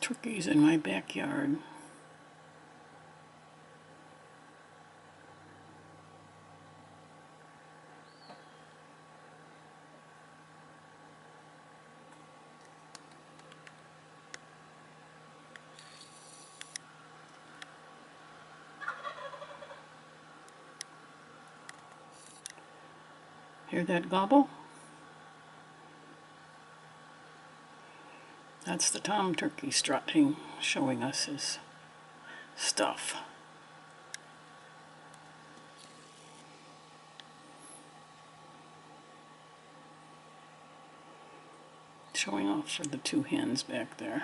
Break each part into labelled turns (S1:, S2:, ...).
S1: turkeys in my backyard. Hear that gobble? That's the tom turkey strutting, showing us his stuff. Showing off for the two hens back there.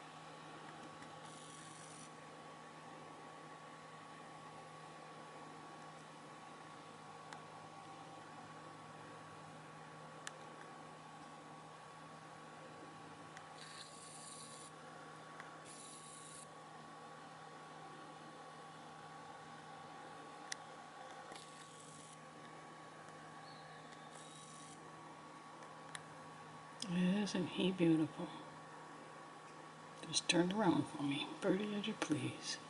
S1: Isn't he beautiful? Just turned around for me. Birdie as you please.